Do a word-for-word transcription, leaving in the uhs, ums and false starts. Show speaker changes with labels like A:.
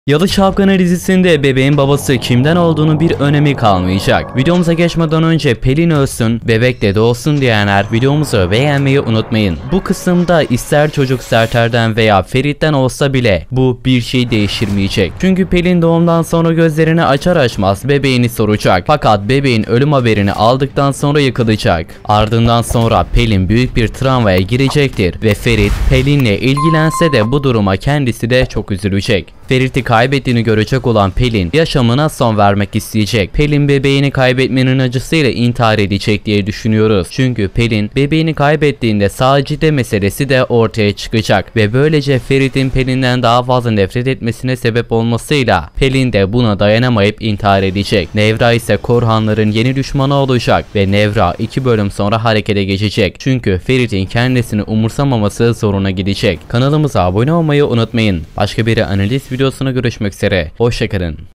A: Yalı Çapkını dizisinde bebeğin babası kimden olduğunu bir önemi kalmayacak. Videomuza geçmeden önce Pelin ölsün, bebek dede olsun diyenler videomuzu beğenmeyi unutmayın. Bu kısımda ister çocuk Serter'den veya Ferit'ten olsa bile bu bir şey değiştirmeyecek. Çünkü Pelin doğumdan sonra gözlerini açar açmaz bebeğini soracak. Fakat bebeğin ölüm haberini aldıktan sonra yıkılacak. Ardından sonra Pelin büyük bir travmaya girecektir ve Ferit Pelin'le ilgilense de bu duruma kendisi de çok üzülecek. Ferit'i kaybettiğini görecek olan Pelin yaşamına son vermek isteyecek. Pelin bebeğini kaybetmenin acısıyla intihar edecek diye düşünüyoruz. Çünkü Pelin bebeğini kaybettiğinde Sacide meselesi de ortaya çıkacak ve böylece Ferit'in Pelin'den daha fazla nefret etmesine sebep olmasıyla Pelin de buna dayanamayıp intihar edecek. Nevra ise Korhanların yeni düşmanı olacak ve Nevra iki bölüm sonra harekete geçecek. Çünkü Ferit'in kendisini umursamaması zoruna gidecek. Kanalımıza abone olmayı unutmayın. Başka bir analiz videosuna görüşmek üzere. Hoşçakalın.